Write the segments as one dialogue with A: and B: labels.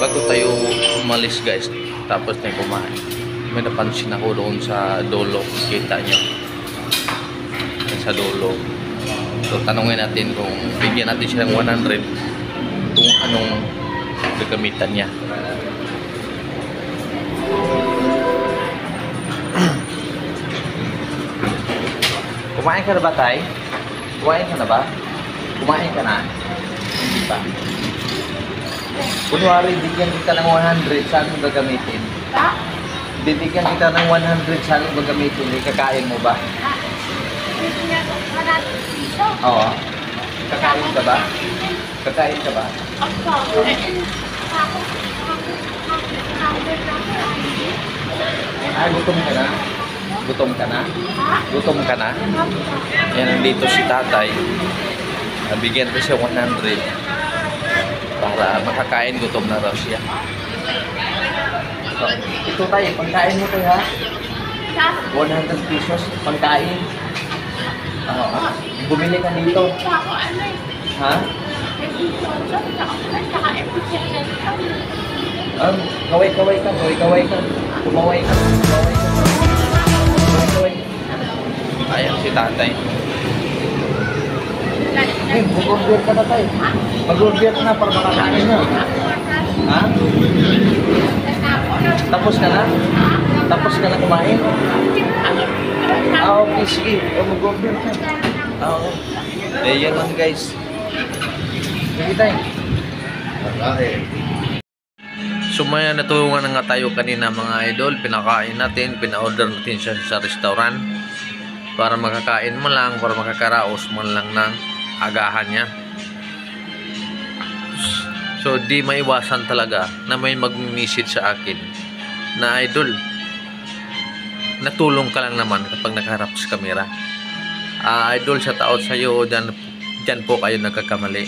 A: bago tayo umalis guys, tapos na kumain, may napansin ako doon sa dulo. Kita nyo sa dulo. So tanungin natin kung bigyan natin siya ng 100 kung anong gagamitan niya. Kumain ka na ba, Tay? Kumain ka na ba? Kumain ka na? Hindi pa. Kunwari, bigyan kita ng 100, saan mo gagamitin? Ha? Bibigyan kita ng 100, saan mo gagamitin? Kakain mo ba?
B: Bibigyan ko 100 piso?
A: Oo. Kakain ka ba? Kakain ka ba? Ah, gutom ka na? Gutom ka na? Gutom ka na? Yan, nandito si tatay. Bigyan ko siya 100 para makakain, gutom na raw siya. So, ito tayo, pagkain mo tayo ha? 100 pesos, pagkain. Bumili ka dito. Ha? Kaway-kaway ka, kaway-kaway ka. Kumaway ka, kumaway ka. Kaway-kaway. Ayan si tatay. Mag-order ka na tayo. Mag-order ka na para makakain na. Ha? Tapos ka na? Tapos ka na kumain? Okay, sige. Mag-order ka. Oo. Yan lang guys. Sige tayo. So may natulungan na nga tayo kanina mga idol. Pinakain natin, pina-order natin siya sa restaurant para makakain mo lang, para makakaraos man lang ng agahan niya. So di maiwasan talaga na may mag-message sa akin na idol, natulong ka lang naman kapag nakaharap sa camera. Idol, shout out sa iyo, dyan po kayo nagkakamali.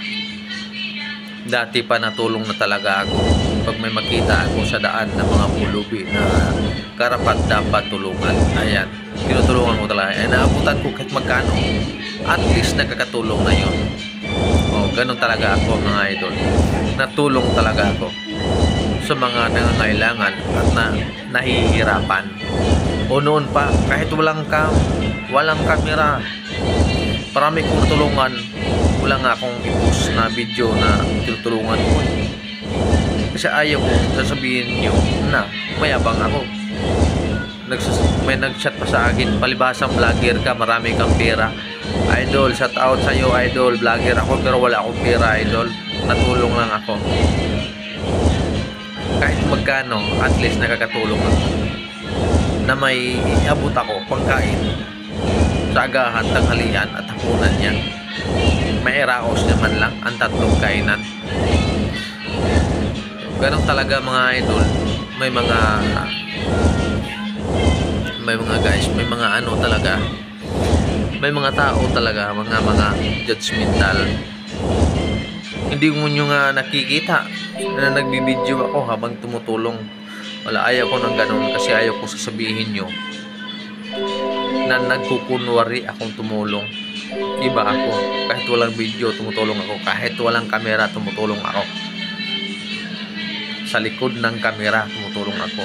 A: Dati pa natulong na talaga ako pag may makita ako sa daan ng mga pulubi na karapat dapat tulungan. Ayan, tinutulungan ko talaga. Naabutan ko kahit magkano, at least nakakatulong na yun. Ganun talaga ako mga idol. Natulong talaga ako sa mga nangangailangan at nahihirapan. O noon pa, kahit walang kamera, marami kong tulungan. Wala nga akong i-post na video na tinutulungan ko. Kasi ayaw ko sasabihin nyo na mayabang ako. May nag-chat pa sa akin, palibasang vlogger ka, marami kang pera. Idol, shout out sa iyo idol, vlogger ako pero wala akong pera idol. Natulong lang ako. Kahit magkano, at least nakakatulong ako. Na may iabot ako pagkain sa agahan, tanghalian at hapunan niya. May iraos naman lang ang tatlong kainan. Ganun talaga mga idol. May mga guys, may mga ano talaga. May mga tao talaga, mga judgmental. Hindi mo nyo nga nakikita na nagbibideo ako habang tumutulong. Wala, ayaw ko ng ganun kasi ayaw ko sasabihin nyo na nagkukunwari akong tumulong. Iba ako. Kahit walang video, tumutulong ako. Kahit walang kamera, tumutulong ako. Sa likod ng kamera, tumutulong ako.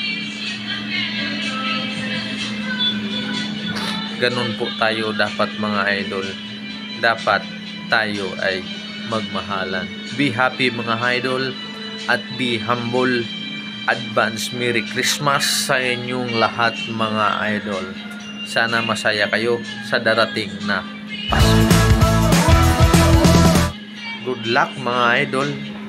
A: Ganun po tayo dapat mga idol. Dapat tayo ay magmahalan. Be happy mga idol at be humble. Advance Merry Christmas sa inyong lahat mga idol. Sana masaya kayo sa darating na Pasko. Good luck mga idol.